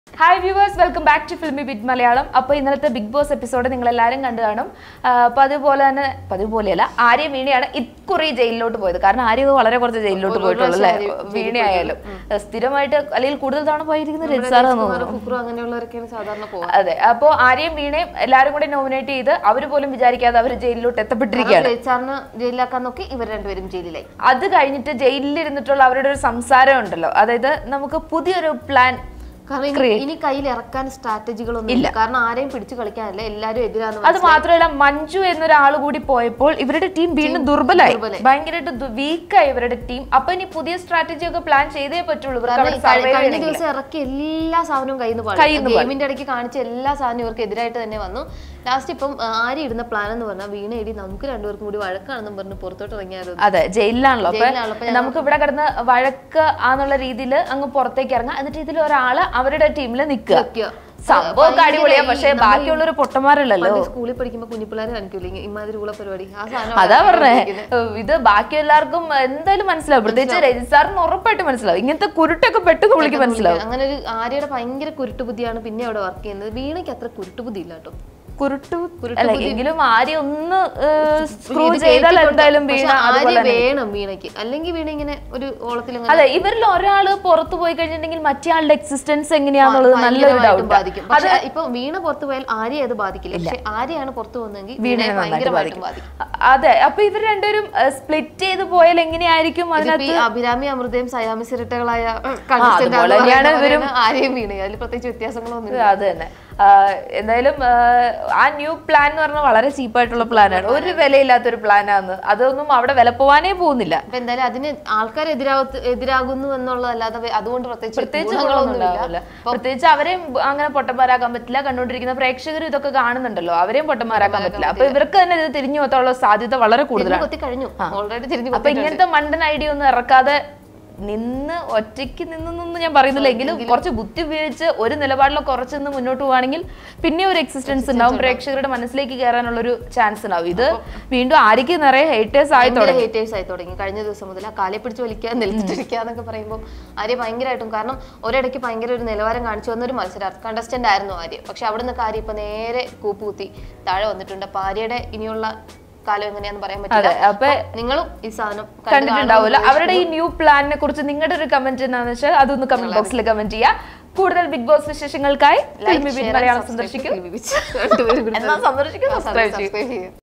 Hi viewers, welcome back to Filmy Bit Malayalam. അപ്പോൾ ഇന്നലത്തെ big boss episode നിങ്ങൾ എല്ലാവരും കണ്ടു കാണും. പതിപോലെയല്ല ആര്യ വീണയാണ് ഇക്കുറി ജയിലിലോട്ട് പോയത്. കാരണം ആര്യ വളരെ കുറച്ച് ജയിലിലോട്ട് പോയിട്ടുള്ളൂ അല്ലേ? വീണയായാലും സ്ഥിരമായിട്ട് അല്ലെങ്കിൽ കൂടുതൽ തവണ പോയിരിക്കുന്നത് രജിസാറാന്ന് തോന്നുന്നു. അതെ, അപ്പോൾ ആര്യയും വീണയും എല്ലാവരും കൂടെ നോമിനേറ്റ് ചെയ്ത് അവർ പോലും വിചാരിക്കാതെ അവർ ജയിലിലോട്ട് എത്തപ്പെട്ടിരിക്കുകയാണ്. ജയിലിലാക്കാൻ നോക്കി ഇവർ രണ്ടുപേരും ജയിലിലായി. അത് കഴിഞ്ഞിട്ട് ജയിലിലിരുന്നിട്ടുള്ള അവരുടെ ഒരു സംസാരം ഉണ്ടല്ലോ, അതായത് നമുക്ക് പുതിയൊരു പ്ലാൻ ഇനി കയ്യിൽ ഇറക്കാൻ സ്ട്രാറ്റജികളൊന്നും ഇല്ല. കാരണം ആരെയും പിടിച്ചു കളിക്കാനല്ല, എല്ലാരും എതിരാന്ന്. അത് മാത്രമല്ല, മഞ്ജു എന്നൊരാൾ കൂടി പോയപ്പോൾ ഇവരുടെ ടീം വീണ്ടും ദുർബലായി, ഭയങ്കരമായിട്ട് വീക്കായി ഇവരുടെ ടീം. അപ്പൊ ഇനി പുതിയ സ്ട്രാറ്റജി ഒക്കെ പ്ലാൻ ചെയ്തേ പറ്റുള്ളൂ. കഴിഞ്ഞ ദിവസം ഇറക്കി എല്ലാ സാധനവും ഗെയിമിന്റെ ഇടയ്ക്ക് കാണിച്ച എല്ലാ സാധനവും ഇവർക്ക് എതിരായിട്ട് തന്നെ വന്നു. ലാസ്റ്റ് ഇപ്പം ആര്യ ഇടുന്ന പ്ലാൻ എന്ന് പറഞ്ഞാൽ വീണ ഇടി നമുക്ക് രണ്ടുപേർക്കും കൂടി വഴക്കാണെന്നും പറഞ്ഞ് പുറത്തോട്ട് ഇറങ്ങിയായിരുന്നു. അതെ, ജയിലിലാണല്ലോ. അപ്പൊ നമുക്ക് ഇവിടെ കിടന്ന് വഴക്ക് ആന്നുള്ള രീതിയിൽ അങ്ങ് പുറത്തേക്ക് ഇറങ്ങാം. എന്നിട്ട് ഇതിൽ ഒരാള് അവരുടെ ടീമിൽ നിൽക്കുക. സംഭവം അടിപൊളിയാ. പക്ഷെ ബാക്കിയുള്ളൊരു പൊട്ടന്മാരല്ലോ. സ്കൂളിൽ പഠിക്കുമ്പോ കുഞ്ഞിപ്പിള്ളേരെ കാണിക്കൂല ഇമാതിരി ഉള്ള പരിപാടി. അതാ പറഞ്ഞേ, ഇത് ബാക്കി എല്ലാവർക്കും എന്തായാലും മനസ്സിലാവും. പ്രത്യേകിച്ച് രജിസാറിന് ഉറപ്പായിട്ട് മനസ്സിലാവും. ഇങ്ങനത്തെ കുരുട്ടൊക്കെ പെട്ടെന്ന് വിളിക്ക് മനസ്സിലാവും. അങ്ങനെ ഒരു ആര്യയുടെ ഭയങ്കര കുരുട്ടുബുദ്ധിയാണ് പിന്നെ അവിടെ വർക്ക് ചെയ്യുന്നത്. വീണയ്ക്ക് അത്ര കുരുട്ടുബുദ്ധി ഇല്ല കേട്ടോ. എങ്കിലും ആര്യ ഒന്ന് സ്ക്രൂ ചെയ്താൽ എന്തായാലും വേണം വീണയ്ക്ക്. അല്ലെങ്കിൽ വീണ ഇങ്ങനെ ഒരു ഓളത്തിൽ. അതെ, ഇവരിൽ ഒരാള് പുറത്തു പോയി കഴിഞ്ഞിട്ടുണ്ടെങ്കിൽ മറ്റേ ആളുടെ എക്സിസ്റ്റൻസ് എങ്ങനെയാന്നുള്ളത് നല്ലൊരു ഡൗട്ട് ബാധിക്കും. ഇപ്പൊ വീണ പുറത്തു പോയാൽ ആര്യ അത് ബാധിക്കില്ല. പക്ഷെ ആര്യാണ് പുറത്തു പോകുന്നതെങ്കിൽ വീണയെ ഭയങ്കരമായിട്ടും ബാധിക്കും. അതെ, അപ്പൊ ഇവർ രണ്ടുപേരും സ്പ്ലിറ്റ് ചെയ്ത് പോയാൽ എങ്ങനെയായിരിക്കും? അതിനകത്ത് അഭിരാമി അമൃതയും സൈതാമി സിരട്ടകളായ ആരെയും വീണയും അതിൽ പ്രത്യേകിച്ച് വ്യത്യാസങ്ങളൊന്നും. അത് തന്നെ. എന്തായാലും ആ ന്യൂ പ്ലാൻ എന്ന് പറഞ്ഞാൽ വളരെ ചീപ്പായിട്ടുള്ള പ്ലാനാണ്. ഒരു വിലയില്ലാത്തൊരു പ്ലാനാണ്. അതൊന്നും അവിടെ വില പോവാനേ പോകുന്നില്ല. അപ്പൊ എന്തായാലും അതിന് ആൾക്കാർ എതിരാകുന്നു എന്നുള്ളതല്ലാതെ അതുകൊണ്ട് പ്രത്യേകിച്ച് പ്രത്യേകിച്ച് അവരെയും അങ്ങനെ പൊട്ടന്മാരാക്കാൻ പറ്റില്ല. കണ്ടുകൊണ്ടിരിക്കുന്ന പ്രേക്ഷകർ ഇതൊക്കെ കാണുന്നുണ്ടല്ലോ, അവരെയും പൊട്ടന്മാരാക്കാൻ പറ്റില്ല. അപ്പൊ ഇവർക്ക് തന്നെ ഇത് തിരിഞ്ഞു പോകാനുള്ള സാധ്യത വളരെ കൂടുതലാണ്. അപ്പൊ ഇങ്ങനത്തെ മണ്ടൻ ഐഡിയ ഒന്നും ഇറക്കാതെ ഒറ്റയ്ക്ക് നിന്ന് ഞാൻ പറയുന്നില്ല, എങ്കിലും കുറച്ച് ബുദ്ധി ഉപയോഗിച്ച് ഒരു നിലപാടിലൊക്കെ കുറച്ച് നിന്ന് മുന്നോട്ട് പോവാണെങ്കിൽ പിന്നെ ഒരു എക്സിസ്റ്റൻസ് ഉണ്ടാവും, പ്രേക്ഷകരുടെ മനസ്സിലേക്ക് കയറാനുള്ള ഒരു ചാൻസ് ഉണ്ടാവും. ഇത് വീണ്ടും ആര്യക്ക് നിറയെ ഹേറ്റേഴ്സ് ആയി തുടങ്ങി. കഴിഞ്ഞ ദിവസം മുതൽ ആ കാലെ പിടിച്ച് വലിക്കുക, നിലത്തിട്ടിരിക്കുക എന്നൊക്കെ പറയുമ്പോൾ ആര്യ ഭയങ്കരമായിട്ടും, കാരണം ഒരിടയ്ക്ക് ഭയങ്കര ഒരു നിലവാരം കാണിച്ചു വന്നൊരു മത്സരാർത്ഥി കണ്ടസ്റ്റന്റ് ആയിരുന്നു ആര്യ. പക്ഷെ അവിടെ നിന്നൊക്കെ ആര്യ ഇപ്പൊ നേരെ കൂപ്പുകുത്തി താഴെ വന്നിട്ടുണ്ട്. അപ്പൊ ആര്യയുടെ ഇനിയുള്ള കാലം എങ്ങനെയാന്ന് പറയാൻ പറ്റില്ല. അപ്പൊ നിങ്ങളും ഈ സാധനം കണ്ടിട്ടുണ്ടാവില്ല. അവരുടെ ഈ ന്യൂ പ്ലാനിനെ കുറിച്ച് നിങ്ങളുടെ ഒരു കമന്റ് എന്താണെന്ന് വെച്ചാൽ അതൊന്ന് കമന്റ് ബോക്സിൽ കമന്റ് ചെയ്യാം. കൂടുതൽ ബിഗ് ബോസ് വിശേഷങ്ങൾക്കായി മലയാളം സന്ദർശിക്കും.